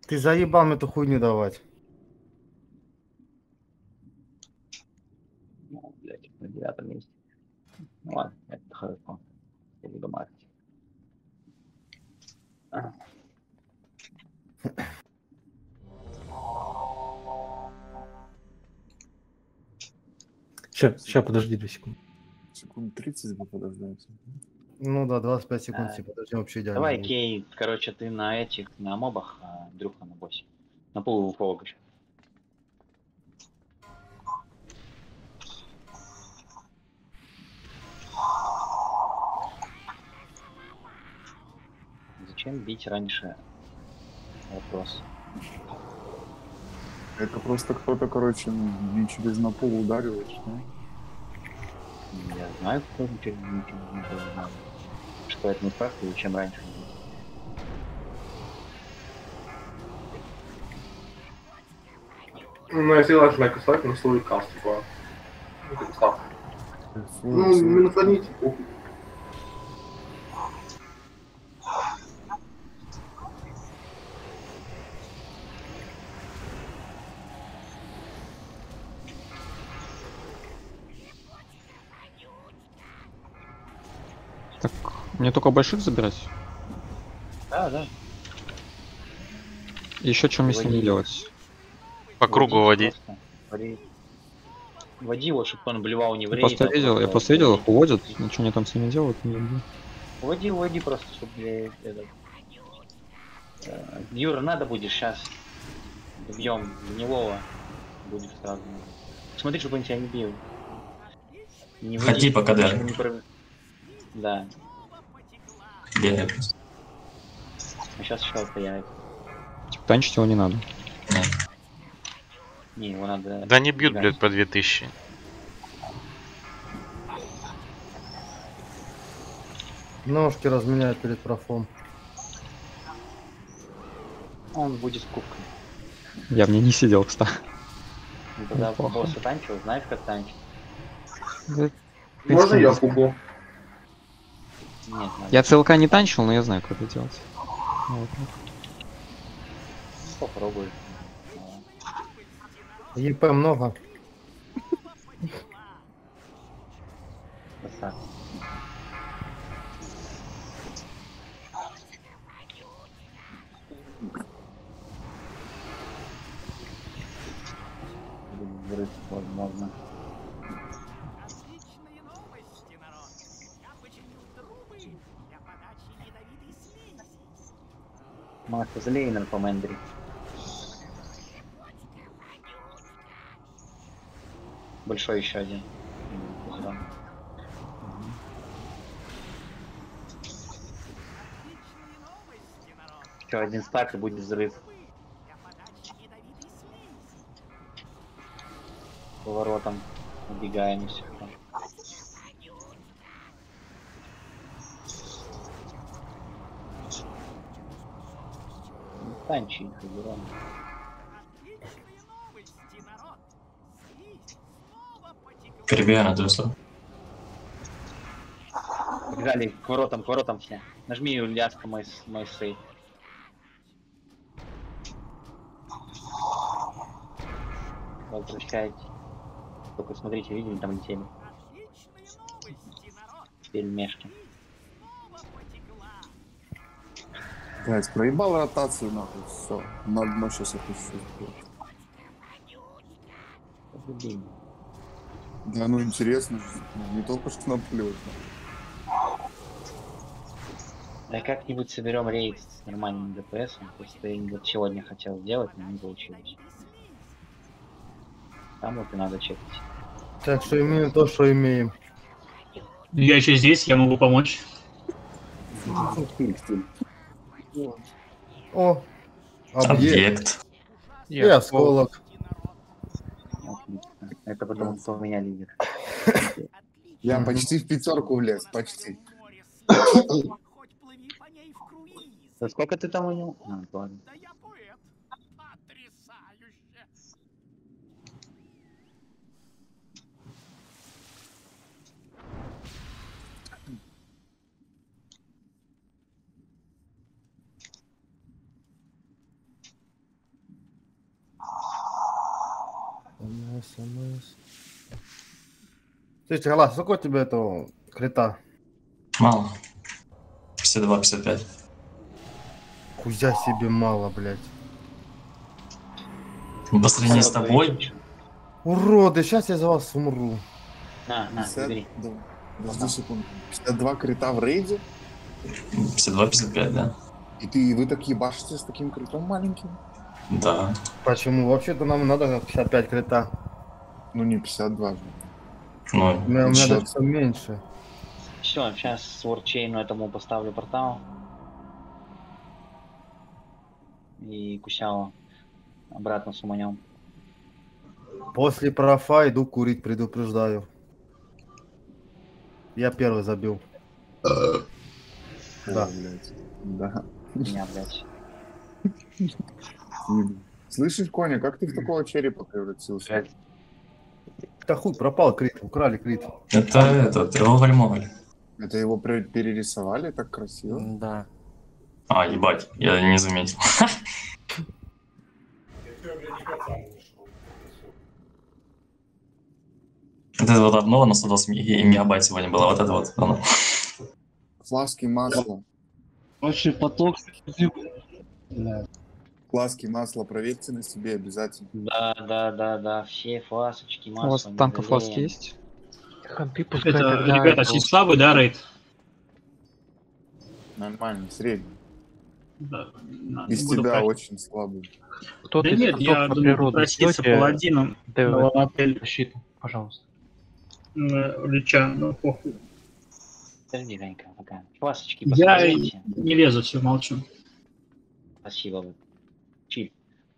Ты заебал мне эту хуйню давать. Ну, блядь, на 9 месте. Ну ладно, это хорошо. Я буду маркетинг. Ща, подожди 2 секунды. Секунд 30 бы подождать. Ну да, 25 секунд, типа, подожди, вообще идеально. Давай, будет. Кей, короче, ты на этих, на мобах, а Андрюха на боссе. На полуфолк еще. Зачем бить раньше? Вопрос. Это просто кто-то, короче, не через напол удариваешь, да? Я знаю, кто через ничего не знаю. Что это не спрашиваю, чем раньше. Ну, если нажимать кусок, на свой каст, типа. Ну, ставка. Ну, не наклоните, похуй. Так, мне только больших забирать? Да, да. Еще что мне с ними делать? По кругу води. Води его, чтобы он блевал не Я вредит. просто видел, их уводят. Ничего они там с ними делают? Не люблю. Води просто, чтобы Юра, надо будет сейчас. Бьем гнилого. Будет сразу. Смотри, чтобы он тебя не бил. Не Ходи по КД. Да. Бегай просто. А сейчас еще появится. Типа, танчить его не надо. Не, его надо... Да не бьют, блядь, по 2000. Ножки разменяют перед профом. Он будет с кубкой. Я в ней не сидел, кстати. Ну, когда Неплохо. босса танчил, знаешь, как танчить? Да, в Можно принципе, я куплю? Нет, надо. Я ЦЛК не танчил, но я знаю, как это делать. Вот. Попробуй. ЕП много. Красавец. Взрыв, возможно. Отличные новости, народ. Я починил трубы для подачи ядовитой смеси. Маша Злейнер по Мэндри. Большой еще один. Зелёный. Отличные новости, народ. Еще один стак и будет взрыв. Для подачи ядовитой смеси. Поворотом убегаем и все. Танчи их уберем. Отличные новости, народ. Слизь снова потекла. Перебегай на твою сторону. Побежали к воротам все. Нажми ляска мой сейф. Возвращайте. Только смотрите, видели, там летели Отличные новости, народ. пельмешки. Снова потекла. Блять, проебал ротацию, нахуй, все. На дно сейчас опущу. Победим. Да, ну интересно же. Не только что наплевать. Да как-нибудь соберем рейд с нормальным ДПСом. Просто я вот сегодня хотел сделать, но не получилось. Там вот и надо чекать. Так что имеем то, что имеем. Я еще здесь, я могу помочь. О, объект. Объект. И осколок. Отлично. Это потому, что у меня лидер. Я почти в пятерку влез, почти. Хоть плыви по ней в круиз. Да сколько ты там у него? А, ладно. Да я поэт. Потрясающе. СМС. Слушайте, Глаз, сколько у тебя этого крита? Мало. 52-55. Хуя себе мало, блядь. По сравнению с тобой, Уроды, сейчас я за вас умру. На, 50, бери. да. Подожди секунду. 52 крита в рейде? 52-55, да. И вы так ебашите с таким критом маленьким? Да. Почему? Вообще-то нам надо 55 крита. Ну не 52 же. Ну, У меня Чё? даже всё меньше. Все, сейчас с ворчейну этому поставлю портал. И Кусяо обратно суманем. После профа иду курить, предупреждаю. Я первый забил. Да. Ой, блядь. Да. Меня, блядь. Слышишь, Коня, как ты в такого черепа превратился? Да хуй, пропал крит, украли крит. это тревоголь-моголь. Это его перерисовали так красиво? Да. А, ебать, я не заметил. Вот это вот обнова на 120 мегабайт сегодня было, вот это вот оно. Фласки масла. Вообще поток. Фласки масла проверьте на себе обязательно. Да, все фласочки, масло. У вас танка фласки есть? Это, ребята, очень слабый, да, рейд? Нормально, средний. Да, Без буду тебя просить. очень слабый. Кто Да нет, я думаю, проситься паладином на отель защиту, пожалуйста. Лича, ну похуй. Подожди, Ганька, пока. Фласочки Я посмотрите. не лезу, все, молчу. Спасибо. Вы. Чиль.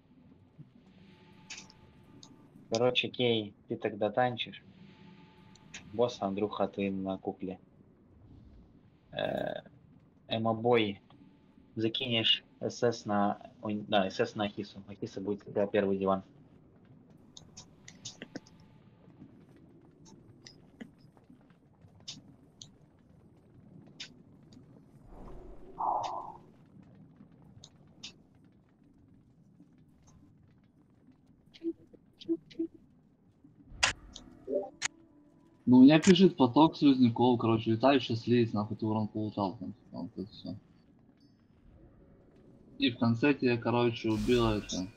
Короче, Кей, ты тогда танчишь. Босс, Андрюха, ты на кукле. Эмобой. Закинешь СС на... Ой, да, СС на Ахису. Ахиса будет у тебя первый диван. Ну, у меня пишет поток слизняков, короче, летающий слиз, нахуй ты урон получал там, вот это все. И в конце тебе, короче, убило это.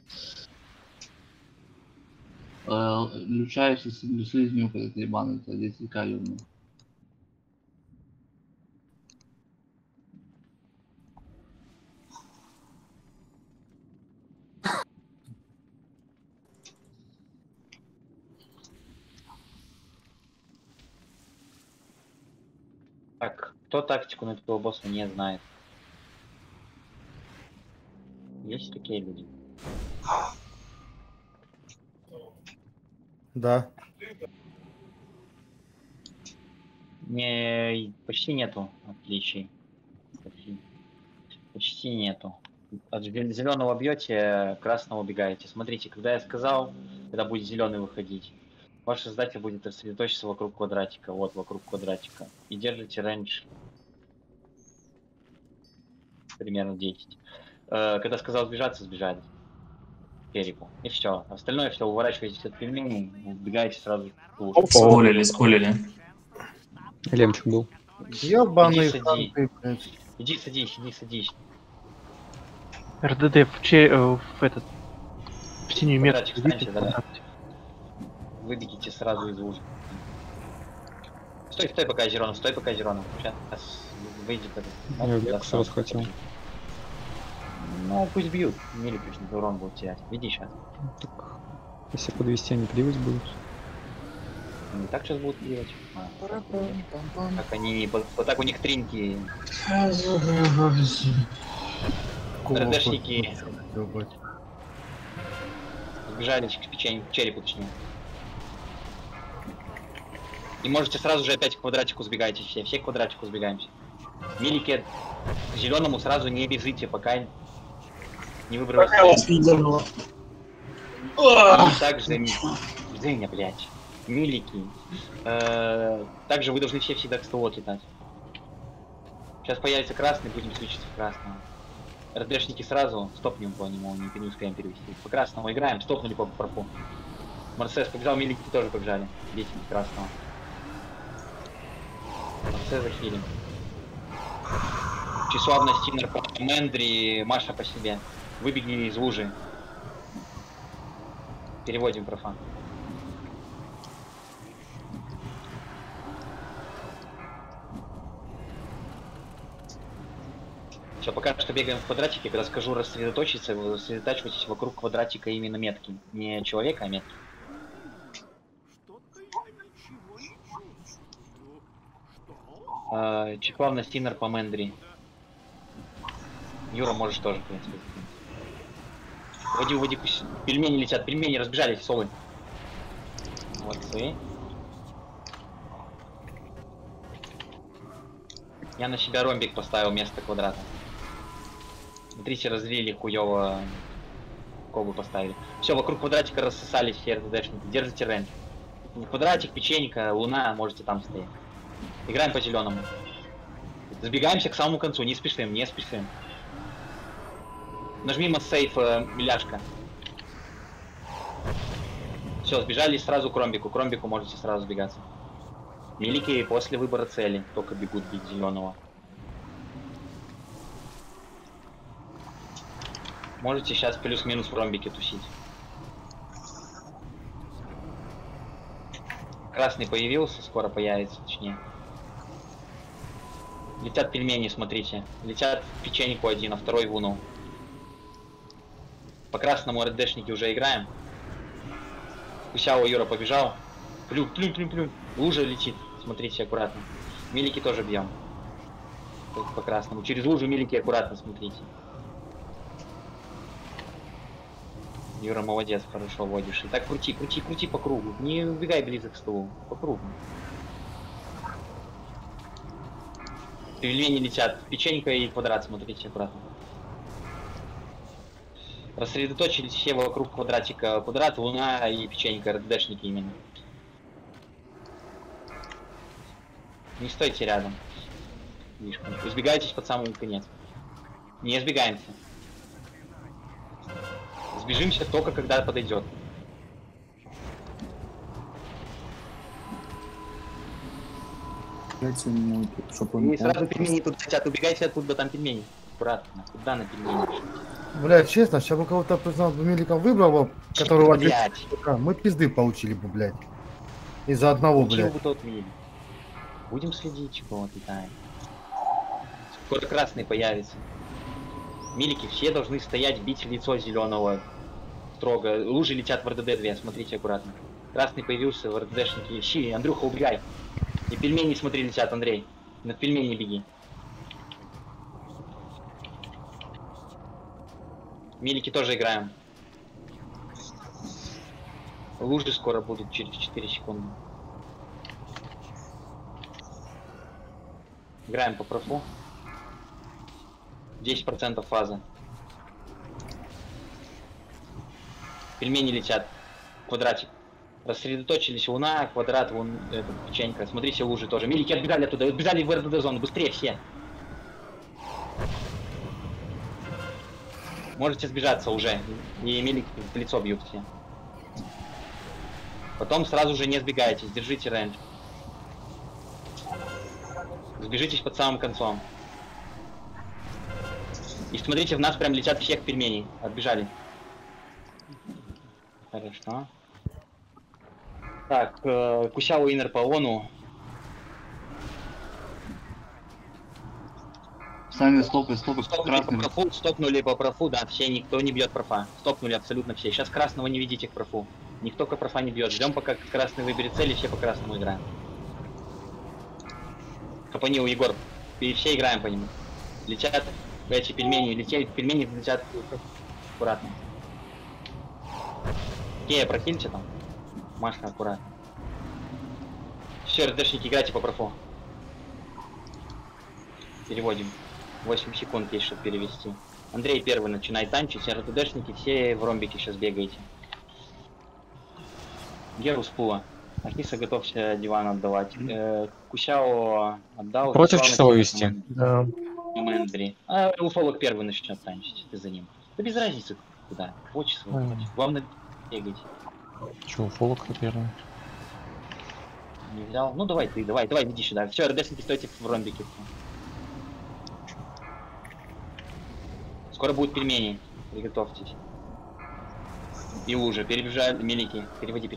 Лючающий слизнюк, этот ебаный, это 10к ёбаный. Так, кто тактику на этого босса не знает? Есть такие люди? Да. Не, почти нету отличий. Почти нету. От зеленого бьете, красного убегаете. Смотрите, когда я сказал, когда будет зеленый выходить, ваш создатель будет сосредоточиться вокруг квадратика. Вот, вокруг квадратика. И держите рейндж примерно 10. Когда сказал сбежаться, сбежали. Перепу. И все. Остальное все, уворачиваетесь от пельменей, убегаете сразу в лужу. Скулили. Лемчик был. Ёбаный Иди, ханты, блядь. Иди садись. РДД в синюю метку. Квадратик станьте, да. Выбегите сразу из лужи. Стой пока Зерону, Сейчас выйдет этот. Я Векс сразу хотел. Ну, пусть бьют. Мили пусть урон будут терять. Веди сейчас. Так, если подвести, они пливать будут. Не так сейчас будут пливать. Как они, вот так у них тринки. РДшники сбежали к печенью, к черепу точнее. И можете сразу же опять к квадратику сбегаете все к квадратику сбегаемся. Милики к зеленому сразу не бежите, пока не выбросите. Также Женя, блядь. Милики. Также вы должны все всегда к столу летать. Сейчас появится красный, будем свечиться в красного. РДшники сразу стопнем по нему, не успеем перевести. По красному играем, стопнули по пропу. Марсес побежал, милики тоже побежали. Бейте красного. Марсес захилим. Числавна, Стинер, Мэндри, Маша по себе. Выбегни из лужи. Переводим профан. Все, пока что бегаем в квадратике, когда скажу рассредоточиться, вы рассредотачивайтесь вокруг квадратика именно метки. Не человека, а метки. Чеклавна, Стинер по Мэндри. Юра, можешь тоже, в принципе. Води, пельмени летят, пельмени разбежались, совы. Молодцы. Я на себя ромбик поставил вместо квадрата. Смотрите, разлили хуёво. Колбы поставили. Все, вокруг квадратика рассосались все РТДшники. Держите рейндж. Квадратик, печенька, луна, можете там стоять. Играем по зеленому. Сбегаемся к самому концу, не спешим, не спешим. Нажми сейф, миляшка. Все, сбежали сразу к ромбику. К ромбику можете сразу сбегаться. Милики после выбора цели только бегут бить зеленого. Можете сейчас плюс-минус в ромбике тусить. Красный появился, скоро появится, точнее. Летят пельмени, смотрите. Летят в печеньку один, а второй в луну. По красному РДшники уже играем. Кусяо Юра побежал. Плюнь. Лужа летит. Смотрите аккуратно. Милики тоже бьем. По красному. Через лужу милики аккуратно смотрите. Юра, молодец, хорошо водишь. И так крути по кругу. Не убегай близко к столу. По кругу. Пельмени летят. Печенька и квадрат, смотрите аккуратно. Рассредоточились все вокруг квадратика. Квадрат, луна и печенька, РДшники именно. Не стойте рядом. Слишком. Избегайтесь под самый конец. Не избегаемся. Сбежимся только когда подойдет. И сразу пельмени тут хотят. Убегайте оттуда, там пельмени. Аккуратно. Куда на пельмени? Блядь, честно, сейчас бы кого-то признал бы миликом выбрал, которого блядь. мы пизды получили бы, блядь. Из-за одного, блядь. Бы тот видели. Будем следить, чего летаем. Скоро красный появится. Милики все должны стоять, бить в лицо зеленого. Строго. Лужи летят в РДД 2, смотрите аккуратно. Красный появился в РДДшнике. Ищи, Андрюха, убегай. И пельмени, смотри, летят, Андрей. На пельмени беги. Милики тоже играем. Лужи скоро будут через 4 секунды. Играем по профу. 10% фазы. Пельмени летят. Квадратик. Рассредоточились. Луна, квадрат, печенька. Смотрите, лужи тоже. Милики отбегали оттуда. Отбежали в РДД зону. Быстрее все. Можете сбежаться уже. И милики в лицо бьют все. Потом сразу же не сбегайтесь. Держите рейндж. Сбежитесь под самым концом. И смотрите, в нас прям летят всех пельменей. Отбежали. Хорошо. Так, Кусяо Инер по Ону. Сами стопы, Стопнули по профу, да, все, никто не бьет профа. Стопнули абсолютно все. Сейчас красного не видите к профу. Никто к профа не бьет. Ждем, пока красный выберет цель, и все по красному играем. Хапанил Егор. И все играем по нему. Летят эти пельмени, пельмени летят аккуратно. Кея, прохильте там. Маша, аккуратно. Все, РДшники, играйте по профу. Переводим. 8 секунд есть, чтобы перевести. Андрей первый начинает танчить, РТДшники все в ромбике сейчас бегаете. Геру с пула. Ахиса готовься диван отдавать. Кусяо отдал. Против часовой вести. Да. Мэндри. А уфолог первый начнет танчить, ты за ним. Да без разницы куда. По часовой. Главное бегайте. Чего, фолок первый? Не взял. Ну давай ты, давай, иди сюда. Все, РДшники, стойте в ромбике. Скоро будут пельмени. Приготовьтесь. И уже, перебежали, мелики. Переводи.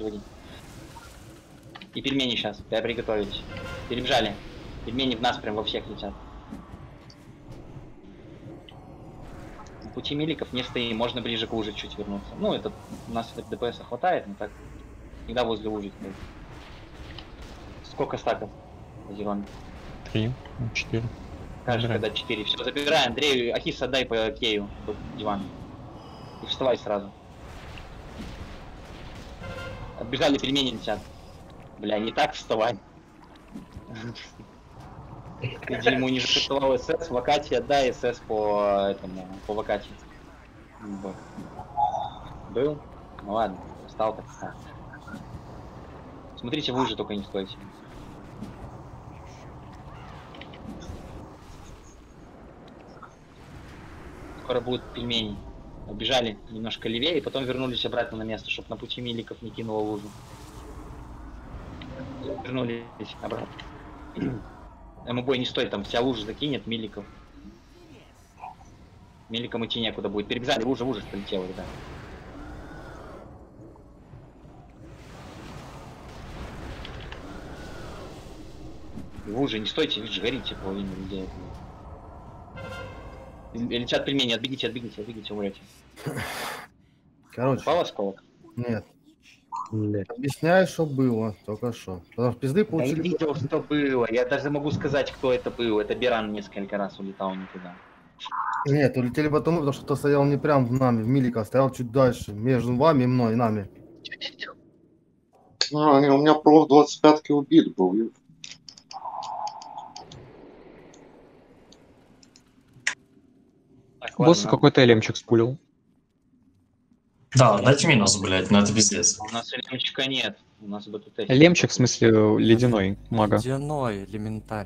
И пельмени сейчас, да, приготовились. Перебежали. Пельмени в нас прям во всех летят. На пути миликов не стоим, можно ближе к луже чуть вернуться. Ну, это у нас ДПС хватает, но так всегда возле лужи стоит. Сколько стаков? Зеленый. 3, 4. Кажешь, когда 4. Все, забирай, Андрей, Ахис, отдай по Кею, по дивану. И вставай сразу. Отбежали, пельмени летят. Бля, не так вставай. Ты ему не зашифровал СС, Вакати отдай СС по этому, по Вакати. Был? Ну ладно, встал так встал. Смотрите, вы уже только не стойте. Скоро будут пельмени. Убежали немножко левее, и потом вернулись обратно на место, чтобы на пути миликов не кинуло лужу. Вернулись обратно. МБой не стоит, там вся лужа закинет миликов. Миликам идти некуда будет. Перебежали, лужа полетела, да. Лужа, не стойте, видишь, горите половину людей. Летят пельмени, отбегите, умрете. Короче. Попал осколок? Нет. Объясняй, что было, только что. Потому что пизды Да получили. я видел, что было. Я даже могу сказать, кто это был. Это Беран несколько раз улетал не туда. Нет, улетели потом, потому что кто стоял не прям в нами, в милика, а стоял чуть дальше, между вами, мной и нами. У меня проф 25-ки убит был. Так, Босса ладно, какой-то элемчик спулил. Да, дайте минус, блядь, ну это пиздец. у нас элемчика нет. У нас БТТ. Элемчик, в смысле, ледяной мага. Ледяной элементаль.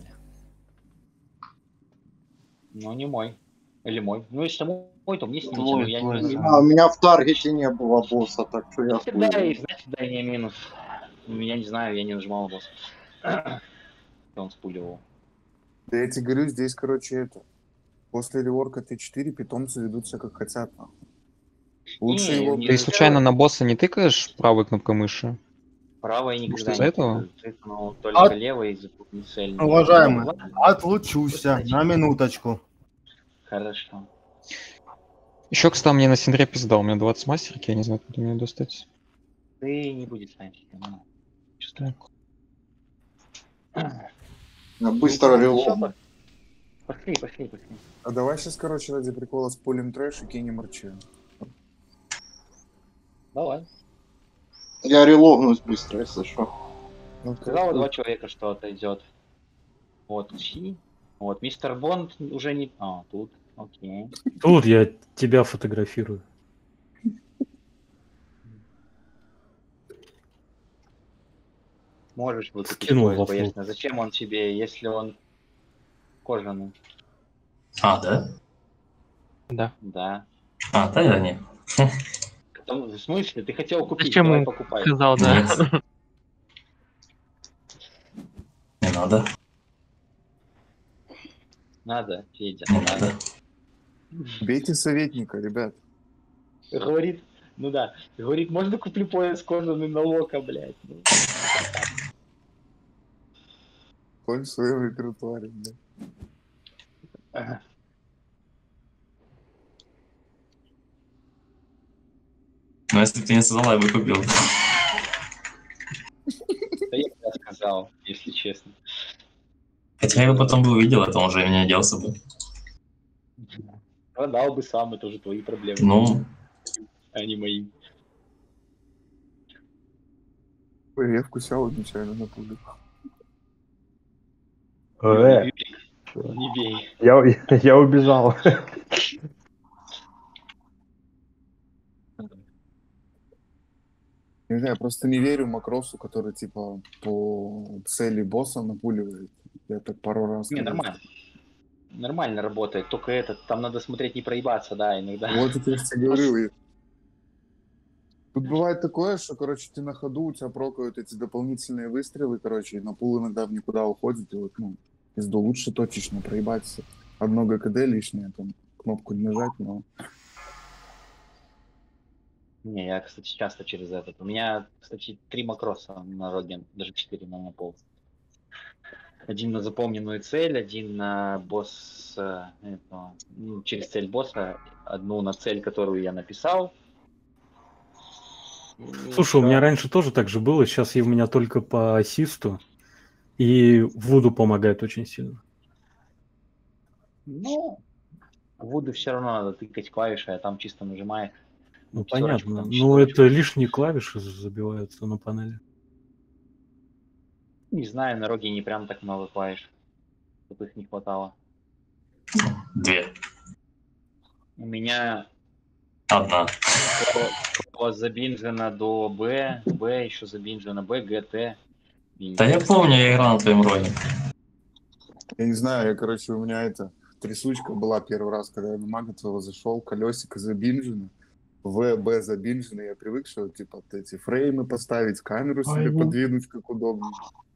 Ну, не мой. Или мой. Ну, если мой, то мне снимите. Твой, но я твой. не У меня в таргете не было босса, так что я Всегда хуй. есть, значит, дай мне минус. Я не знаю, я не нажимал босс. Он спуливал. Да я тебе говорю, здесь, короче, это. После реворка Т4 питомцы ведут себя как хотят, нахуй. Лучше Не, его... не Ты случайно на босса не тыкаешь правой кнопкой мыши? Правая никогда Что, из-за не этого? тыкнул, только левой из-за цели. Уважаемый, отлучуся на минуточку. Хорошо. Еще, кстати, мне на Синдре пизда, у меня 20 мастерки, я не знаю, куда мне достать. Ты не будешь знать. Быстро релог. Пошли. А давай сейчас, короче, ради прикола спулим трэш и кинем арчи. Давай. Я релогнусь быстро, если что. Сказала 2 человека, что отойдет. Вот Чи. Вот мистер Бонд уже не... А, тут. Окей. Тут я тебя фотографирую. Можешь выкупить Скинул пояс, лафу. конечно. Зачем он тебе, если он кожаный? А, да? Да. Да. А, да, я не. В смысле? Ты хотел купить, Зачем давай он покупай. сказал, да? Нет. Не надо. Надо, Федя, Не надо. надо. Бейте советника, ребят. Говорит, ну да, говорит, можно куплю пояс кожаный на Лока, блядь. Ну. Конь в своем репертуаре, блядь. Ага. Но если бы ты не сказал, я бы купил. Да я бы сказал, если честно. Хотя я бы потом бы увидел, это он уже меня оделся бы. Продал бы сам, это уже твои проблемы. Ну, А не мои. Ой, я вкусял нечаянно на публику. Не бей. Я убежал. Не знаю, я просто не верю Макросу, который, типа, по цели босса напуливает. Я так пару раз... Не, нормально. Нормально работает, только этот, там надо смотреть, не проебаться, да, иногда. Вот это я тебе говорил. Тут бывает такое, что, короче, ты на ходу, у тебя прокают эти дополнительные выстрелы, короче, и на пул иногда в никуда уходит, и вот, ну, пизду лучше точечно проебаться. Одно ГКД лишнее, там, кнопку не нажать, но... Не, я, кстати, часто через этот. У меня, кстати, 3 макроса на роге, даже 4 на пол. Один на запомненную цель, один на босс, через цель босса, одну на цель, которую я написал. Слушай, у меня раньше тоже так же было, сейчас у меня только по ассисту, и Вуду помогает очень сильно. Ну, Вуду все равно надо тыкать клавиши, а там чисто нажимает. Ну, пятерочку, понятно. там, Ну, это лишние клавиши забиваются на панели. Не знаю, на роге не прям так много клавиш, чтобы их не хватало. 2. У меня 1. забинжено до Б, Б еще забинжено, Б, Г, Т. Да я помню, я играл на твоем роге. Я не знаю, короче, у меня это трясучка была первый раз, когда я на мага твоего зашел, колесико забинжено, В, Б забинжено, я привык, что типа эти фреймы поставить, камеру себе подвинуть как удобно.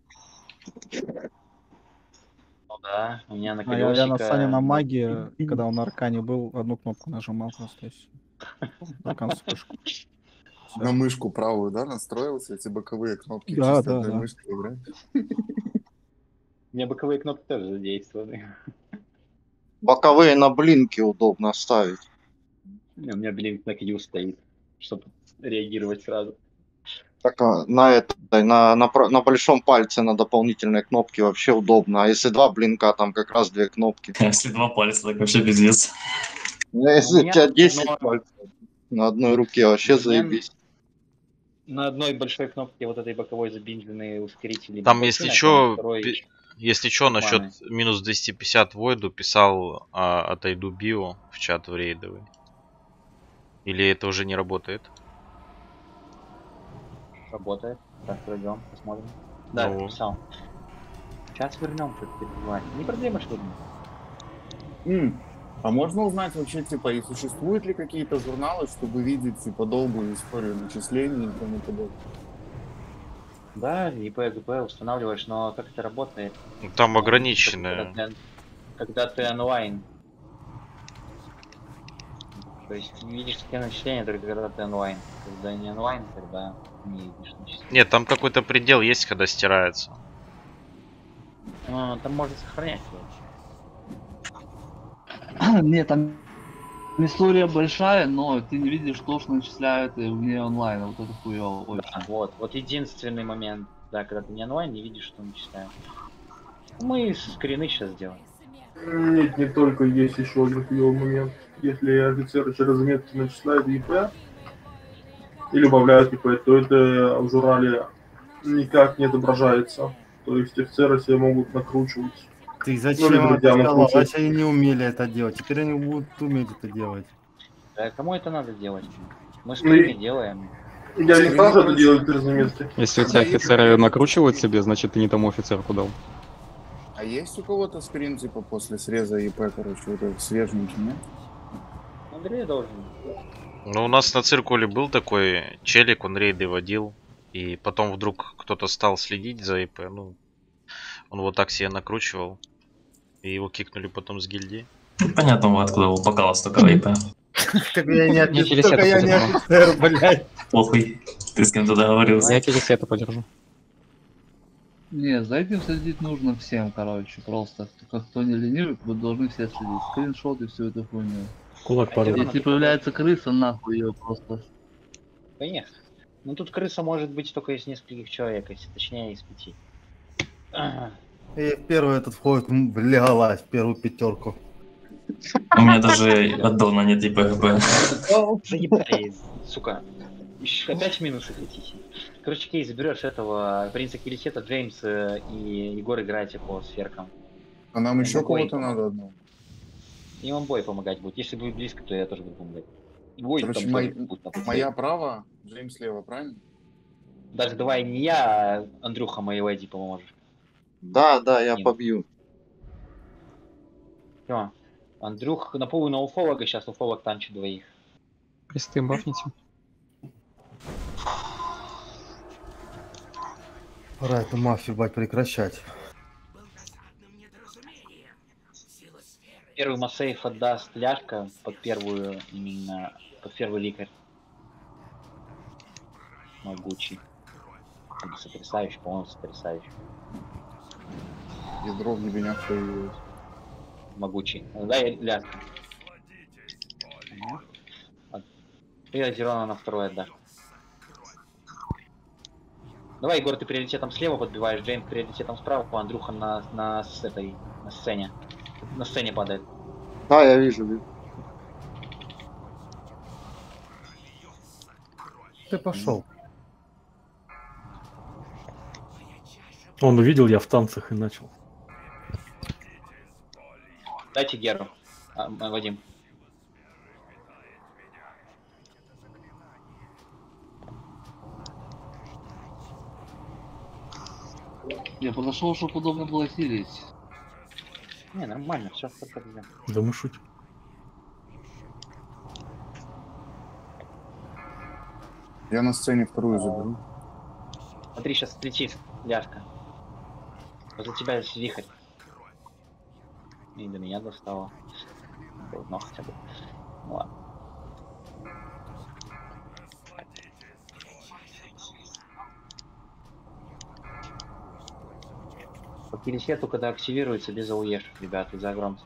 Ну да, у меня на Я колесико... на Сане на маге, когда он на аркане был, одну кнопку нажимал просто и всё. До конца пушку. На мышку правую, да, настроился, эти боковые кнопки Да, чисто да, одной да. мышкой играть. У меня боковые кнопки тоже задействованы. Боковые на блинке удобно ставить. У меня блинк на Q стоит, чтобы реагировать сразу. Так на большом пальце на дополнительной кнопке вообще удобно. А если 2 блинка, там как раз 2 кнопки. Если 2 пальца, так вообще пиздец. Ну, если у тебя 10 пальцев на одной руке, вообще заебись. На одной большой кнопке вот этой боковой забинженные ускорители. Там, если что, второй... если что, насчет минус 250 Войду писал отойду био в чат в рейдовый. Или это уже не работает? Работает. Так, пройдем, посмотрим. Да, Ну. писал. Сейчас вернем, что переживать. Не проблема, что ли? А можно узнать вообще, типа, и существуют ли какие-то журналы, чтобы видеть, типа, долгую историю начислений и тому подобное? Да, ИП, ГП устанавливаешь, но как это работает? Там ограниченное. Когда ты онлайн. То есть видишь все начисления только когда ты онлайн. Когда не онлайн, тогда не видишь начисления. Нет, там какой-то предел есть, когда стирается. Там можно сохранять. Нет, там история большая, но ты не видишь то, что начисляют вне онлайна. Вот это хуёво очень. Да, вот единственный момент, да, когда ты не онлайн, не видишь, что начисляют. Мы скрины сейчас сделаем. Нет, не только, есть еще один хуёвый момент. Если офицеры через заметки начисляют ИП или убавляют ИП, то это в журнале никак не отображается. То есть офицеры себе могут накручивать. Ты зачем это сказал? Раньше они не умели это делать, теперь они будут уметь это делать. Да кому это надо делать? Мы скрины делаем. Я не сразу это делаю через заметки. Если у тебя офицеры накручивают себе, значит ты не тому офицерку дал. А есть у кого-то скрин, типа, после среза ИП, короче, вот этот свеженький, нет? Андрей должен. Ну, у нас на циркуле был такой челик, он рейды водил. И потом вдруг кто-то стал следить за ИП. Ну, он вот так себе накручивал. И его кикнули потом с гильдии. Понятно, откуда у бокала столько ИП. Только я не офицер, блядь. Похуй. Ты с кем туда говорил? Я через это подержу. Не, за этим следить нужно всем, короче, просто. Кто не ленивый, вы должны все следить. Скриншот и всю эту хуйню. Кулак пару. Если появляется крыса, нахуй ее просто. Конечно. Ну тут крыса может быть только из нескольких человек, если точнее из 5. И в первый этот входит, влегалась, в первую пятерку. У меня даже аддона нет ИПГБ. Заебали, сука. Еще опять минусы хотите. Короче, Кейс, берешь этого принца Килисета, Джеймса и Егор играете по сферкам. А нам еще кого-то надо одного. И он бой помогать будет. Если будет близко, то я тоже буду помогать. Бой короче, там моя права, Джеймс слева, правильно? Даже давай не я, а Андрюха моей леди поможешь. Да, я побью. Все. Андрюх на полу на уфолога, сейчас уфолог танчит двоих. Кресты бафните. Пора эту мафию, бать, прекращать. Первый массейф отдаст ляжка под первый ликарь. Могучий. Сотрясающий, по-моему, сотрясающий. Ядро в меня появилось. Могучий. Дай ляжка. И Зерона на второй отдашь. Давай, Егор, ты приоритетом слева подбиваешь, Джеймс приоритетом справа, Андрюха на сцене. На сцене падает. Да, я вижу. Ты пошел. Он увидел, я в танцах и начал. Дайте Геру, Вадим. Я подошел, чтобы удобно было хилить. Не, нормально, все, только где. Да мы шутим. Я на сцене вторую заберу. Смотри, сейчас летит ляжка. Возле тебя есть вихрь. И до меня достало. Ну, хотя бы. Ну ладно. По пересету, когда активируется, без ауеш, ребята, из-за огромности.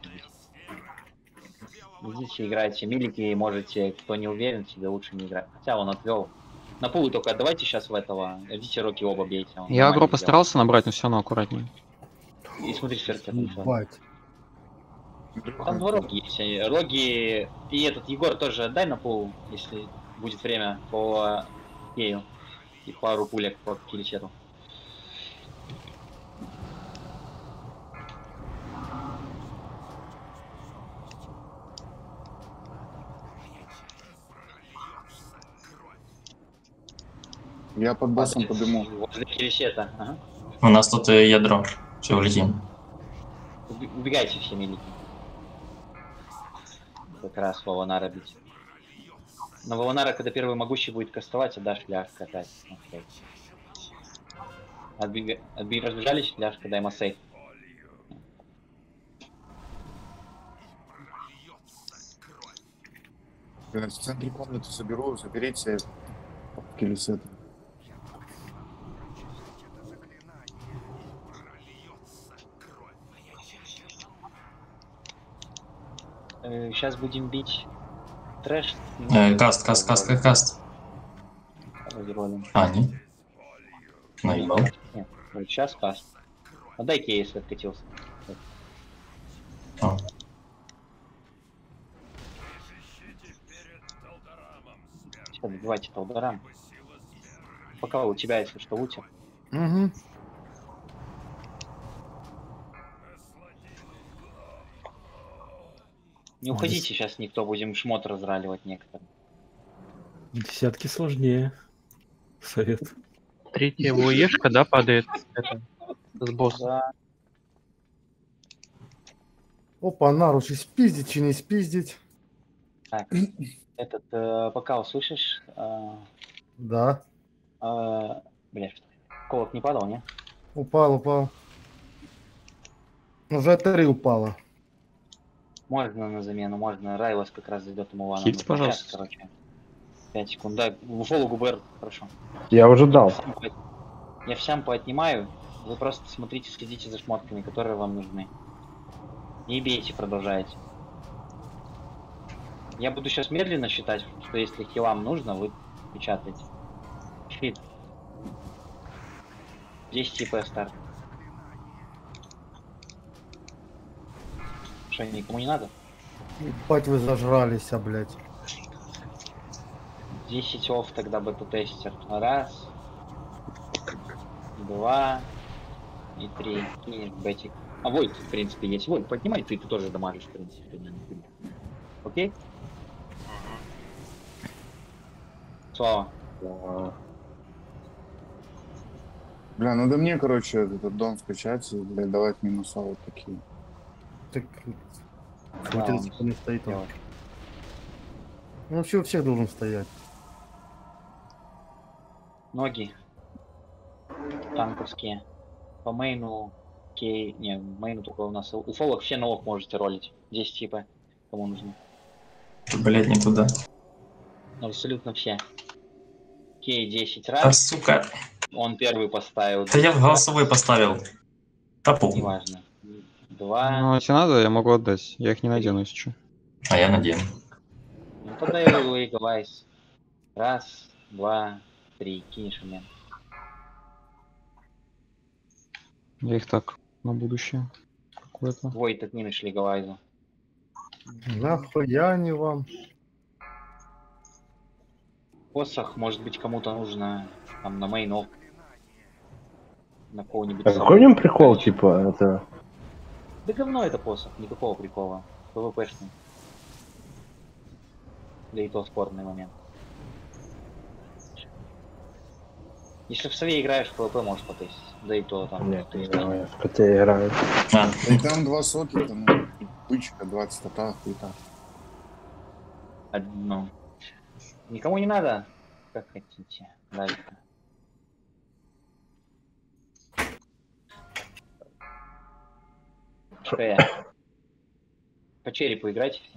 Идите, играйте милики, можете, кто не уверен, себе лучше не играть. Хотя он отвел. На пулу только отдавайте сейчас в этого. Идите, Роки оба бейте. Я агро постарался набрать, но все равно аккуратнее. И смотри, сверху. Там два роги есть. Роги и этот Егор тоже отдай на пул, если будет время по Ею. И пару пулек по Киличету. Я под боссом подыму. Возле Киличета. Ага. У нас тут ядро. Все, улетим. Убегайте все милики. Как раз Ваванара бить. На Ваванара, когда первый могущий будет кастовать, отдашь ляж катать. Разбежались, ляжка, дай массейв. В центре комнаты соберу, заберите Килисет. Сейчас будем бить трэш. Каст. А, нет? Наебал. Нет, сейчас каст. Отдай кейс, откатился. А. Сейчас добивайте Талдарам. Пока у тебя, если что, лучше. Угу. Не уходите, сейчас никто, будем шмот разраливать некоторые. Десятки сложнее. Совет. Третья ВОЕшка, да, падает это, с босса. Да. Опа, наручи спиздить, чи не спиздить. Так, этот, пока услышишь... Да. Бля, что? Колок не падал, не? Упал. Уже 3 упало. Можно на замену, можно. Райлас как раз зайдет ему ванну. Хит, пожалуйста. Сейчас, короче. 5 секунд. Дай, фолу ГБР, хорошо. Я уже дал. Я всем поотнимаю. Вы просто смотрите, следите за шмотками, которые вам нужны. Не бейте, продолжайте. Я буду сейчас медленно считать, что если хилам нужно, вы печатаете. Щит. 10 ИП старт. Что, никому не надо? Ебать вы зажрались, блядь. 10 офф тогда бета-тестер. Раз. 2. И 3. Кинешь бетик. А Войт, в принципе, есть. Войт, поднимай, ты тоже дамажишь, в принципе. Окей? Слава. Бля, надо мне, короче, этот дом скачать и, блядь, давать минуса вот такие. Так... У тебя типа не стоит он. Ну вообще у всех должен стоять. Ноги. Танковские. По мейну кей... Не, мейну только у нас... У фолок все на лох можете ролить. 10 типа. Кому нужно. Блять, не туда. Ну, абсолютно все. Кей 10 А, раз. сука. Он первый поставил. Да я в голосовой поставил. Топу. Неважно. 2. Ну, если надо, я могу отдать. Я их не надену, если что. А я надену. Ну, тогда его и Гавайс. 1, 2, 3. Кинешь мне. Я их так на будущее. Какое-то. Двое так не нашли Гавайзу. Нахуя они вам? Посох, может быть, кому-то нужно там на мейнов. На кого-нибудь. А какой в нем прикол, типа, это... Да говно это посох, никакого прикола. ПВПшный. Да и то спорный момент. Если в сове играешь, в ПВП можешь потестить. Да и то там. Нет, не знаю, я в ПТ играю. И там 2 соки, там бычка, 20 стата, хуйта. Одно. Никому не надо? Как хотите. Дальше. Шея. По черепу играйте все.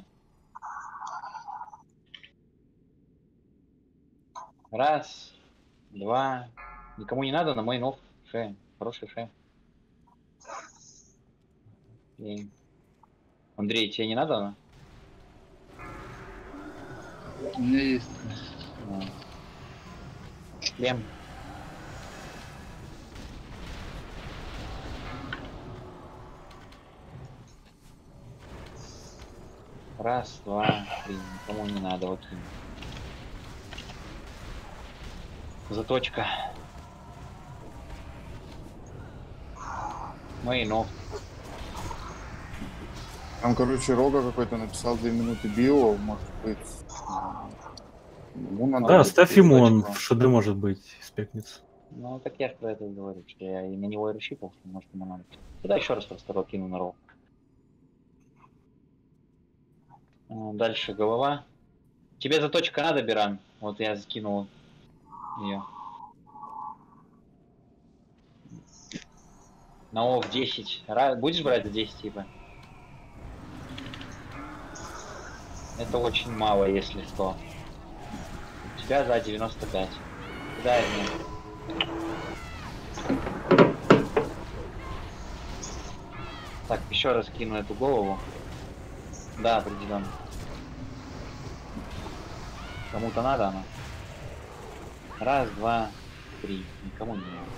1, 2. Никому не надо, на мейнов. Шея. Хорошая шея. И... Андрей, тебе не надо она? У меня есть. Шлем. Раз, два, три. Никому не надо, вот. Заточка. Мейнов. Там, короче, Рога какой-то написал 2 минуты био, может быть. Ему надо Да, будет ставь ему, он передачу. в ШД может быть спекнется. Ну, так я же про это и говорю, что я и на него и рассчитывал, что может ему надо. Тогда еще раз просто кину на ролл. Дальше голова. Тебе заточка надо, Биран? Вот я закинул ее. На ОФ 10. Будешь брать за 10 типа? Это очень мало, если что. У тебя за 95. Дай мне. Так, еще раз кину эту голову. Да, определенно. Кому-то надо она. 1, 2, 3. Никому не надо.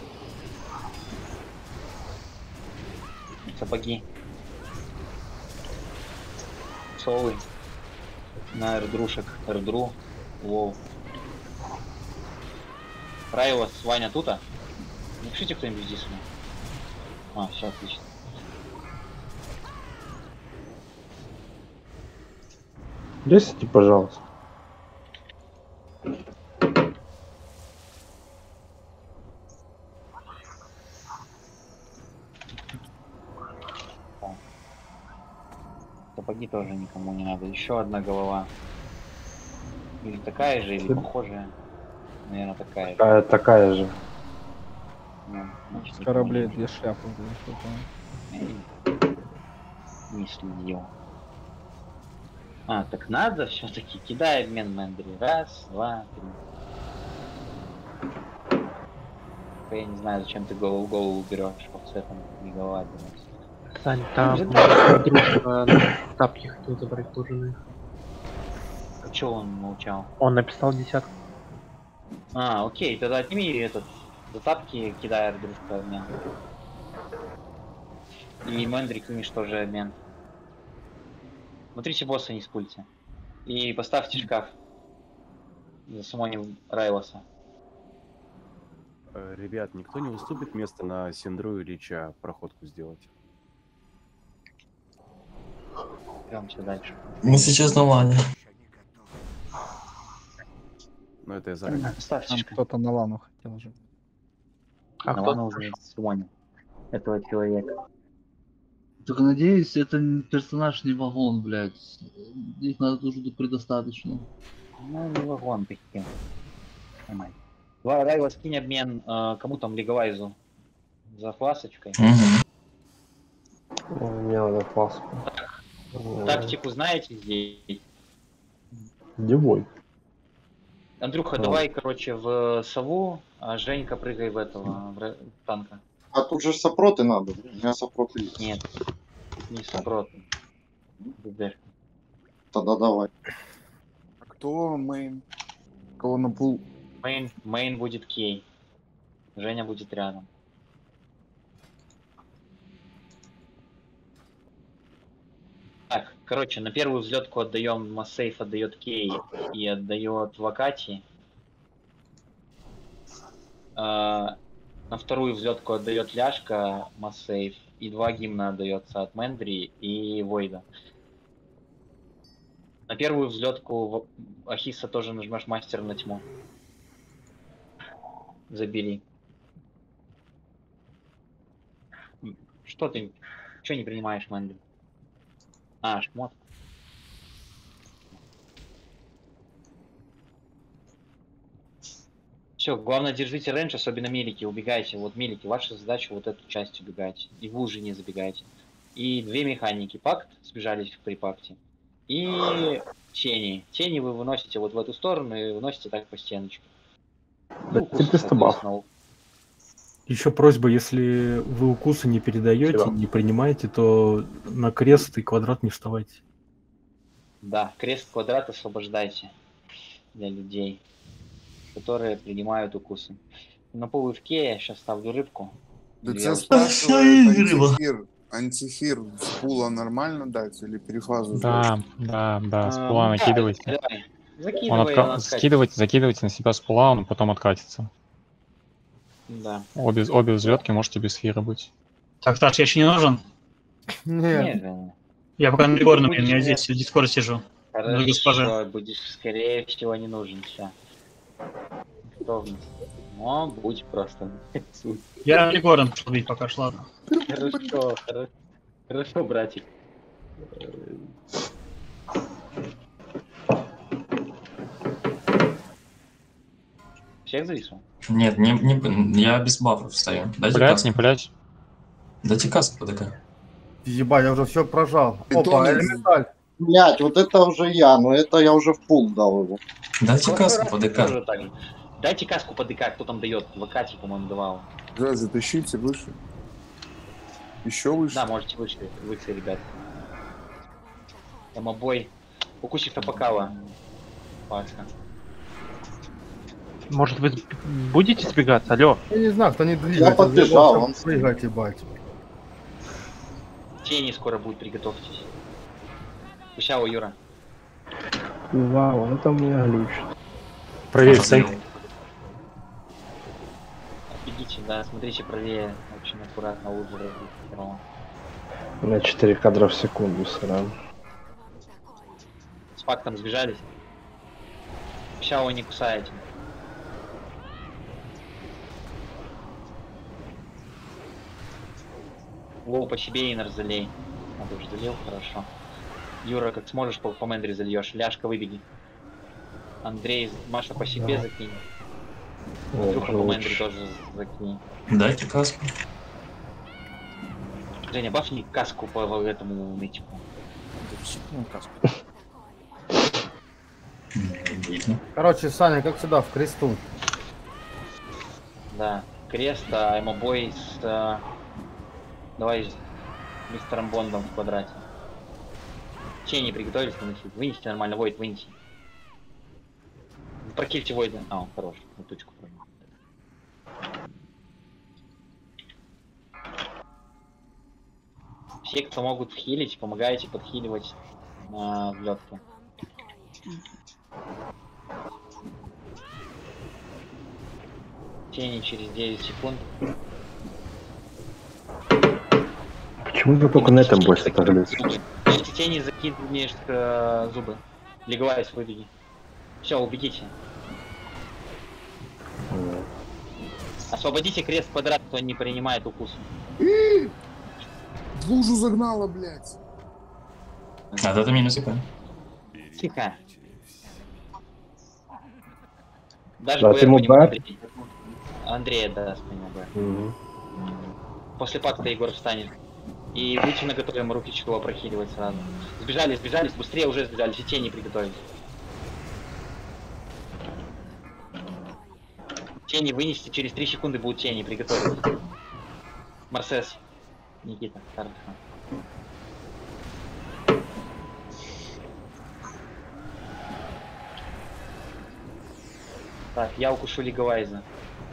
Сапоги. Совы. На эрдрушек. Эрдру. Воу. Райлос, Ваня тута? Напишите кто-нибудь здесь. А, все, отлично. Десяти, пожалуйста. Сапоги тоже никому не надо. Еще одна голова. Или такая же, или похожая. Наверное, такая же. Такая же. Ну, значит, С кораблей 2 шляпы. не следил. А, так надо все-таки. Кидай обмен Мэндри. 1, 2, 3. Я не знаю, зачем ты голову берешь. Вот с этим не голова берется. Сань, там друг тапки хотел забрать кожаные. А чё он молчал? Он написал 10. А, окей, тогда отними этот. За тапки кидай дружка обмен. И Мэндри кинешь тоже обмен. Смотрите босса не спульте. И поставьте шкаф. За самоним Райлоса. Ребят, никто не уступит место на Синдру и Рича проходку сделать? Идемте дальше. Мы сейчас на лане. Ну это я заранее. Ставьте шкаф. Кто-то на лану хотел же. А кто уже самоним этого человека? Только надеюсь, это персонаж не вагон, блядь. Их надо тоже предостаточно. Ну, не вагон таким. Райва, скинь обмен кому там Леговайзу за фласочкой. Мне надо фласку. Тактику знаете здесь? Дебой. Андрюха, давай, короче, в сову, а Женька прыгай в этого, в танка. А тут же сопроты надо. У меня сопроты есть. Нет, не сопроты. ДД. Тогда давай. А кто мейн? Кого на пул? Мейн будет Кей. Женя будет рядом. Так, короче, на первую взлетку отдаем Массейф, отдает Кей и отдает Вакати. На вторую взлетку отдает Ляшка, Массейф, и 2 гимна отдается от Мендри и Войда. На первую взлетку Ахиса тоже нажмешь мастер на тьму. Забери. Что ты? Чё не принимаешь, Мендри? А, шмот. Все, главное держите рейндж, особенно милики, убегайте. Вот милики, ваша задача вот эту часть убегать. И вы уже не забегайте. И 2 механики. Пакт, сбежались при пакте. И тени. Тени вы выносите вот в эту сторону и выносите так по стеночке. Да, Ну, Еще просьба, если вы укусы не передаете, Спасибо. не принимаете, то на крест и квадрат не вставайте. да, крест, квадрат освобождайте для людей, которые принимают укусы. На полывке я сейчас ставлю рыбку. Да Я тебя вот- спрашивают антифир с пула нормально дать или перефазу? Да, с пула да, накидывайте. давай. Он Закидывай, он откатится. закидывайте на себя с пула, он потом откатится. Да. Обе взлетки можете без фира быть. Так, Таш, я еще не нужен? Нет. Я пока на приборном, Будешь, я здесь в Дискорде сижу. Ну, госпожа. Хорошо, будешь, скорее всего, не нужен. Все. Готовность. Но будь просто. Я прибором пошел бить пока шла. Хорошо, братик. Всех зависел? Нет, я без бафов стою. Дайте Пулять, каску. не пулять. Дайте каску ПДК. Ебать, я уже все прожал. Питон Опа, из- элементаль. Блять, вот это уже я, но это я уже в пул дал его. Дайте каску Тоже ПДК. так же. Дайте каску по ДК, кто там дает? Вакати, по-моему, давал. Да, затащите выше. Еще выше. Да, можете выше, ребят. Там обой. Укусик-то покала. Паска. Может, вы будете сбегаться? Алло. Я не знаю, кто не двигается. подбежал, он- Прыгать, ебать. Тени скоро будет, приготовьтесь. Пущао, Юра. Вау, это у меня глючит. Проверь сайт. Бегите, да, смотрите правее. Очень аккуратно, лучше. У меня 4 кадра в секунду сразу. С фактом сбежались. Пущао не кусаете. Лоу по себе и залей. Надо уже залил, хорошо. Юра, как сможешь, по Мендри зальешь. Ляшка, выбеги. Андрей, Маша по себе закинь. О, Андрюха по Мендри лучше. тоже закинь. Дайте каску. Женя, бафни каску по этому нытику. Короче, Саня, как всегда, в кресту. Да, крест, а эмобой с... Давай с мистером Бондом в квадрате. Тени приготовились выносить. Вынесите нормально, Войд, вынеси. Прокильте Войда. А, он хорош. На точку прыгнул. Все, кто могут хилить, помогайте подхиливать на взлетке. Тени через 9 секунд. Почему я только на этом больше поглядел? Если тени закидываешь зубы. Леглайс, выбеги. Все, убегите. Освободите крест квадрат, кто не принимает укус. В лужу загнала, блядь. А это минус ИП. Тихо. Даже Да, ПР ты ему не будет бэт? ответить. Андрея даст мне. После пакта Егор встанет. И будьте наготове, ему руки чего прохиливать сразу. Сбежали, сбежались, быстрее уже сбежали, все тени приготовились. Тени вынести, через 3 секунды будут тени, приготовились. Марсес. Никита, хорошо. Так, я укушу Лигавайза.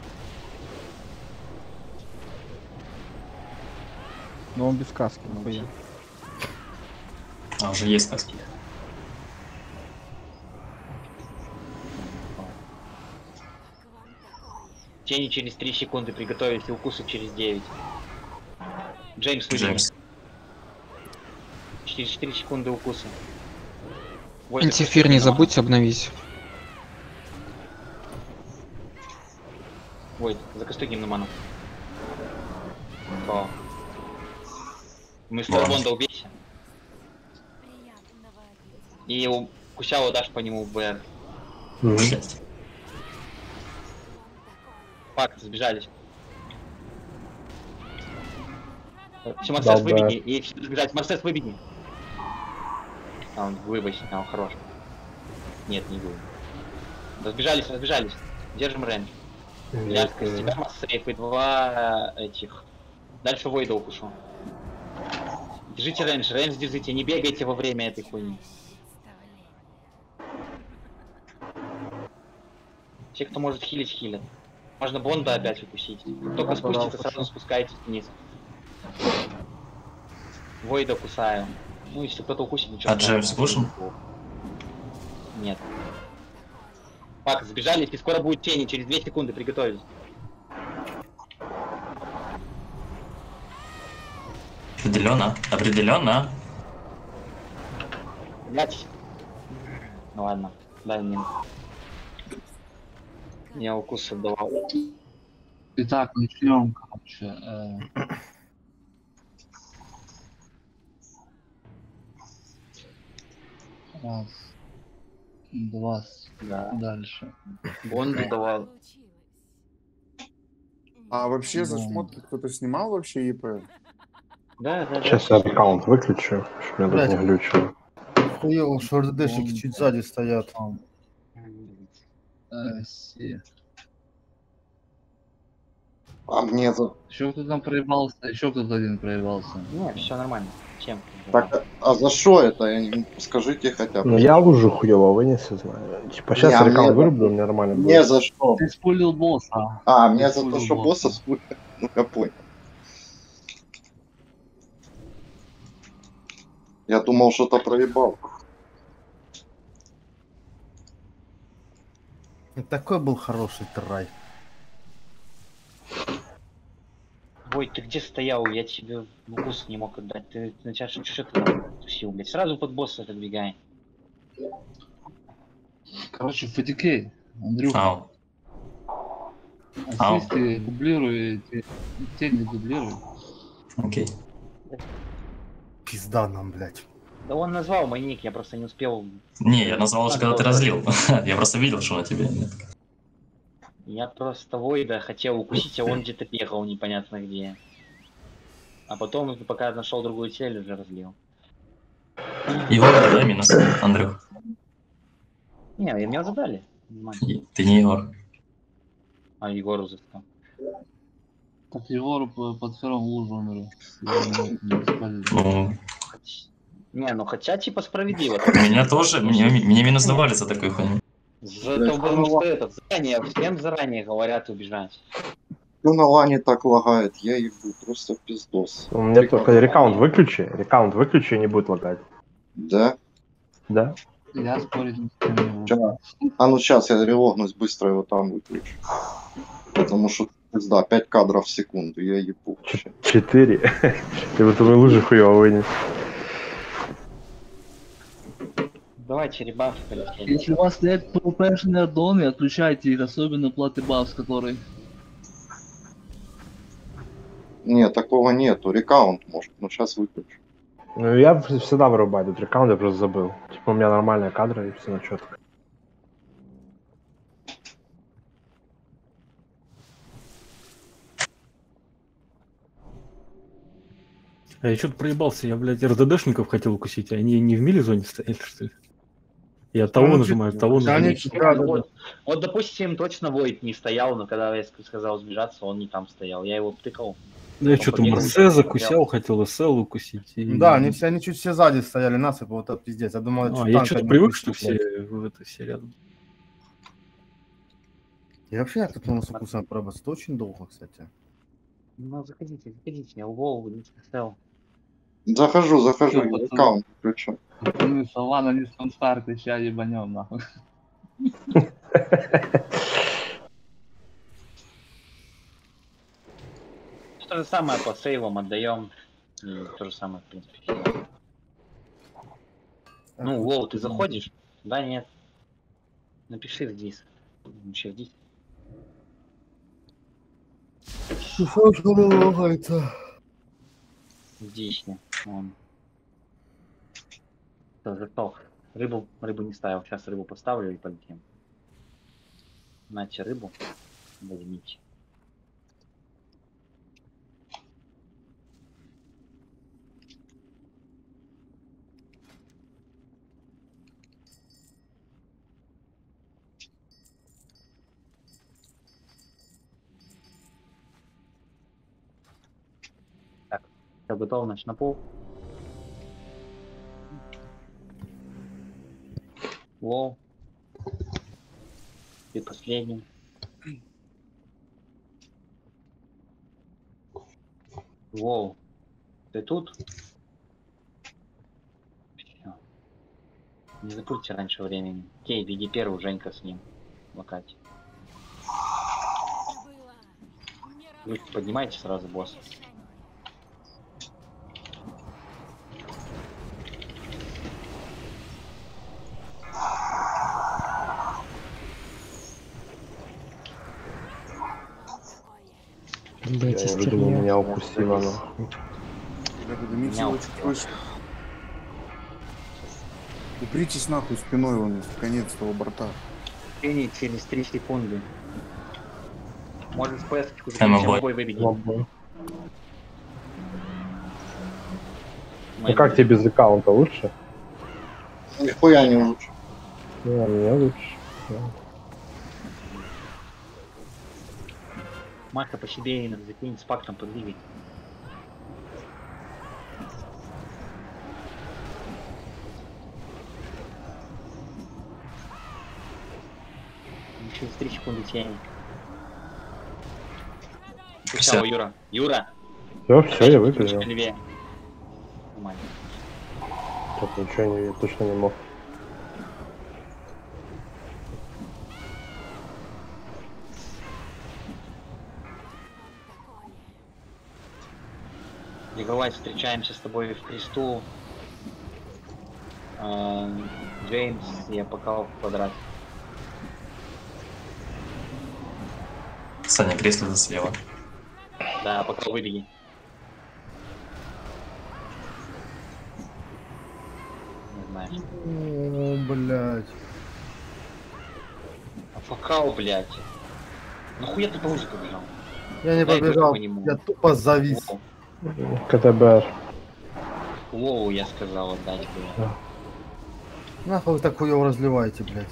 Но он без каски, нахуя. А, уже есть каски. Тени через 3 секунды приготовились, и укусы через 9. Джеймс, Джеймс. Через 4 секунды укусы. Антифир не забудьте обновить. Войд, закастуй гимноману. О. Мы с Бонда убейся. И у Кусяо дашь по нему БР. Факт, сбежались. Все, Марсес, выбеги. И все сбежать. Марсес, выбеги. А, он выбачь, а, он хорош. Нет, не будет. Разбежались, разбежались. Держим рейндж. Ляска, с тебя Марсейф и 2 этих. Дальше Войда укушу. Держите рейндж, рейндж держите, не бегайте во время этой хуйни. Все, кто может хилить, хилят. Можно Бонда опять укусить. Только спустится, сразу спускайтесь вниз. Войда кусаю. Ну, если кто-то укусит, ничего. А Джеймс слушаем? Нет. Пак, сбежали, и скоро будет тени, через 2 секунды приготовились. Определенно, определенно. Блять. Ну ладно, дай мне. Я укус отдавал. Итак, начнем, короче. Раз, два, да. Дальше. Бонду давал. А вообще за шмотки кто-то снимал вообще ИП? Да, да, Сейчас я аккаунт выключу, чтобы меня тут не глючило. Хуёво, что РДДшники чуть сзади стоят. А мне за... Еще кто там проебался, еще кто-то один проебался. Не, все нормально. Чем? Так, а за что это? Скажите хотя бы. Ну я уже хуёво вынес, я знаю. Типа сейчас я аккаунт вырублю, мне нормально будет. Не за что. Ты спулил босса. А, мне за то, что босса спулил. Ну я понял. Я думал, что-то проебал. Такой был хороший трай. Ой, ты где стоял? Я тебе укус не мог отдать. Ты сначала что ты там тусил, блядь? Сразу под босса отодвигай. Короче, ФТК, Андрюха. Ассисты дублируй, тень не дублируй. Окей. Пизда нам, блядь. Да он назвал мой ник, я просто не успел. Не, я назвал уже, когда ты разлил. Я просто видел, что на тебе нет. Я просто Войда хотел укусить, а он где-то бегал непонятно где. А потом, пока нашел другую цель, уже разлил. Егор, да, минус, Андрюх? Не, меня уже дали. Ты не Егор. А Егору застал. Так Егору под втором лужу умер. Не, ну хотя типа справедливо. Меня тоже, мне минус давали за такую хуйню. Зато потому что этот заранее, всем заранее говорят убежать. Ну на лане так лагает, я ебу, просто пиздос. У меня только рекаунт выключи и не будет лагать. Да? Да. Я спорить не могу. А ну сейчас я релогнусь, быстро его там выключу. Потому что, да, 5 кадров в секунду, я ебу. 4. Ты в эту лужу хуёво вынес. Давайте ребафы полетели. Если у вас стоят ПВПшные аддоны, отключайте их, особенно платы баф, который... Нет, такого нету. Рекаунт может, но сейчас выключу. Ну я всегда вырубаю этот рекаунт, я просто забыл. Типа у меня нормальные кадры и все на четко. А я что-то проебался, я, блядь, РДДшников хотел укусить, а они не в мили-зоне стояли, что ли? Я того Ну, нажимаю, чуть- того да, нажимаю. они- да, да, да. Вот, допустим, точно Войт не стоял, но когда я сказал сбежаться, он не там стоял. Я его птыкал. Да я потом что-то побегал, Марсе смотрел. закусял, хотел СЛ укусить. И... Да, они чуть все сзади стояли, насыпь, вот это пиздец. Я думал, А, чуть я танк что-то один привык, пустил, что все блядь. в этой все рядом. Я вообще как тут с укусом пробовать, это очень долго, кстати. Ну, заходите, я в голову не сказал. Захожу, Всё, я пацаны. аккаунт включу. Пацаны, Солана не спонсорт, сейчас ебанем, нахуй. То же самое по сейвам отдаем. И то же самое, в принципе. всё. Ну, Лоу, ты заходишь? Да, нет. Напиши здесь. Вообще здесь. Что ж лагается? Здесь. Вон. Всё, зашел. Рыбу не ставил. Сейчас рыбу поставлю и полетим. Нате рыбу. Возьмите. Так, все готово, значит, на пол. Лоу. Ты последний. Воу. Ты тут? Всё. Не запульте раньше времени. Кей, веди первый, Женька с ним. Локать. Вы поднимайте сразу, босс. Я уже думал, меня укусило, но... Я поднимите его чуть выше. Упритесь нахуй спиной вон в конец того борта. Через 3 секунды. Может спэсочку Эмма закинуть, бой. бой выбеги. Ну как тебе без аккаунта лучше? Нихуя не лучше. Не, мне лучше. Да. Маха по себе и надо закинуть с пактом подвигать. Через 3 секунды тени. Пущал, Юра. Юра! Все, я выиграл. Левее. Нормально. Тут ничего не, точно не мог. Леговайс, встречаемся с тобой в кресту. Джеймс, я пока в квадрат. Саня, кресло слева. Да, пока выбеги. Не знаю. О, блядь. А факал, блядь. Нахуя ты по узу побежал? Я не Дай побежал, по нему. я тупо завис. КТБР. Лоу, я сказал, отдать было. Нахуй вы так хуёво разливаете, блядь.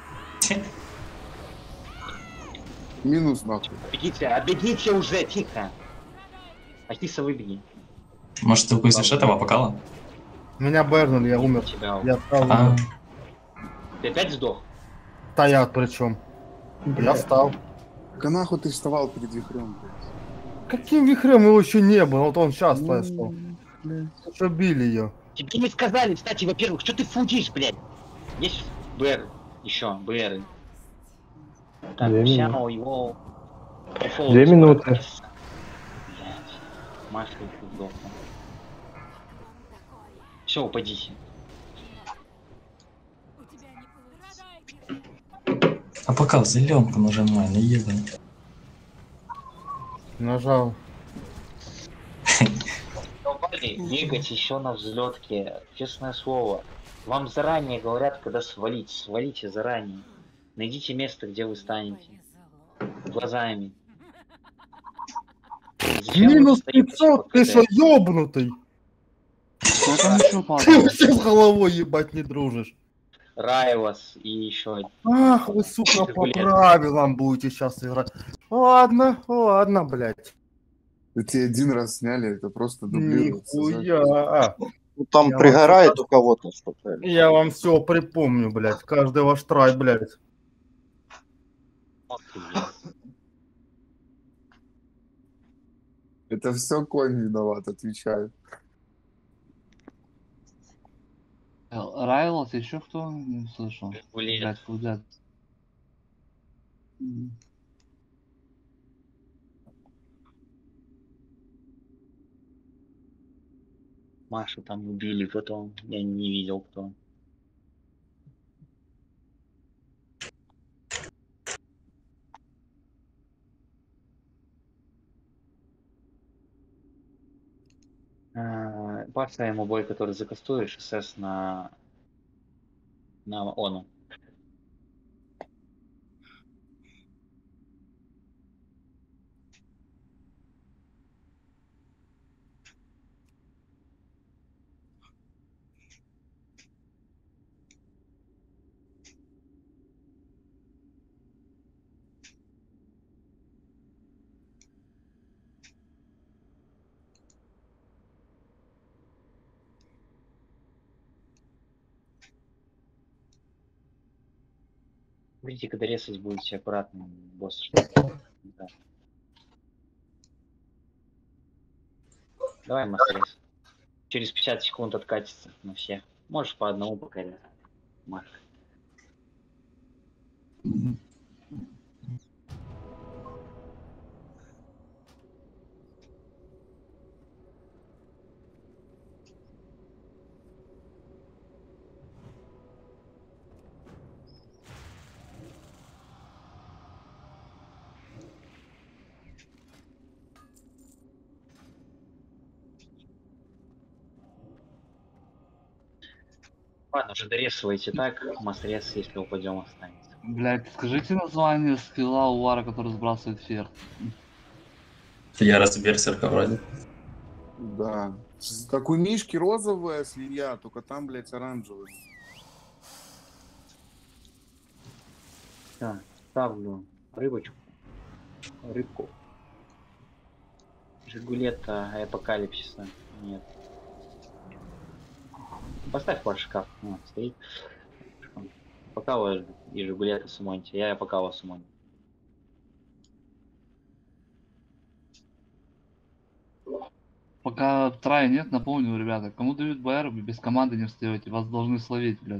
Минус нахуй. Отбегите уже, тихо. Ахиса, выбеги. Может, ты укусишь этого покала? Меня бернули, я умер. Тебя. Я встал. А. Ты опять сдох? Стоят причем. Я встал. Да нахуй ты вставал перед вихрем, блядь. Каким вихрем его еще не было? Вот он сейчас пошел. Что били ее? Тебе не сказали, кстати, во-первых, что ты фудишь, блядь? Есть БР, еще БРы. Так, 2 Сяо, минуты. его... 2 минуты. Блядь. Маша еще сдохла. Все, упадите. А пока в зеленку нажимай, не ебай. Нажал. Бегать еще на взлетке, честное слово. Вам заранее говорят, когда свалить. Свалите заранее. Найдите место, где вы станете. Глазами. Зачем вы Минус стоите 500, по ты КД? что, ёбнутый? Кто там еще Ты падал? вообще с головой ебать не дружишь. Райлос и еще один. Ах, вы, сука, по Жигулет. правилам будете сейчас играть. Ладно, ладно, блядь. Эти один раз сняли, это просто дублируется. Нихуя. Ну, там Я пригорает вам- у кого-то что-то. Я вам все припомню, блядь. Каждый ваш трай, блядь. Это все конь виноват, отвечаю. Райлос, еще кто? Не слышал. Блядь, фудят. Машу там убили потом. Я не видел кто. Паша ему бой, который закастуешь, СС на ону. Видите, когда резать будете аккуратно, босс. Да. Давай, мастерс. Через 50 секунд откатится на всех. Можешь по одному покорять. Марк. Ладно, уже дорисывайте так, мастерс, если упадем, останется. Блядь, скажите название скилла у Вара, который сбрасывает фер. Ярость берсерка вроде. Да. Как у Мишки розовая слия, только там, блядь, оранжевая. Так, ставлю рыбочку. Рыбку. Жигулета апокалипсиса. Нет. Поставь под шкаф. Вот, стоит. Покава и Жигулета сумоньте. Я покава сумонь. Пока трая нет, напомню, ребята, кому дают БР, вы без команды не встаете, вас должны словить, блядь.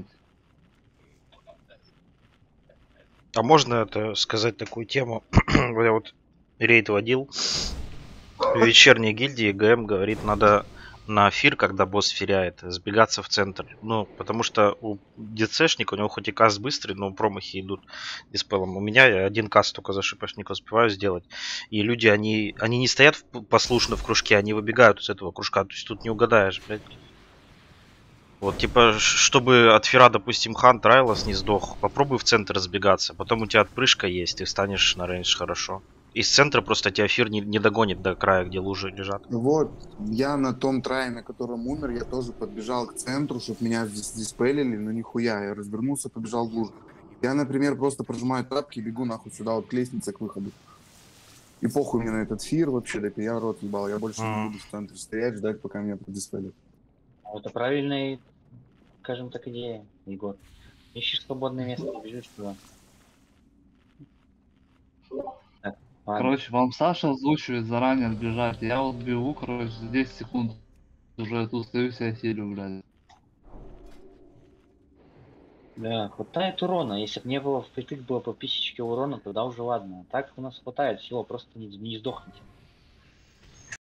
А можно это сказать такую тему? Я вот рейд водил в вечерней гильдии, ГМ говорит, надо на фир, когда босс фиряет, сбегаться в центр. Ну, потому что у ДЦшника, у него хоть и каст быстрый, но промахи идут диспелом. У меня я один каст только за шипошника успеваю сделать. И люди, они не стоят послушно в кружке, они выбегают из этого кружка. То есть тут не угадаешь, блядь. Вот, типа, чтобы от фира, допустим, Хан Райлос не сдох, попробуй в центр сбегаться. Потом у тебя отпрыжка есть, ты встанешь на рейндж хорошо. Из центра просто тебя фир не догонит до края, где лужи лежат. Вот, я на том трае, на котором умер, я тоже подбежал к центру, чтобы меня здесь диспелили, но нихуя, я развернулся, побежал в лужу. Я, например, просто прожимаю тапки и бегу нахуй сюда, вот к лестнице, к выходу. И похуй мне на этот фир вообще, да я рот ебал, я больше не буду в центре стоять, ждать, пока меня продиспелят. Это правильная, скажем так, идея, Егор. Ищешь свободное место, бежишь туда. Так, ладно. Короче, вам Саша озвучивает заранее отбежать. Я вот бегу, короче, за 10 секунд уже тут стою, себя хилю, блядь. Да, хватает урона. Если бы не было впритык было по 1000 урона, тогда уже ладно. Так у нас хватает всего, просто не сдохните.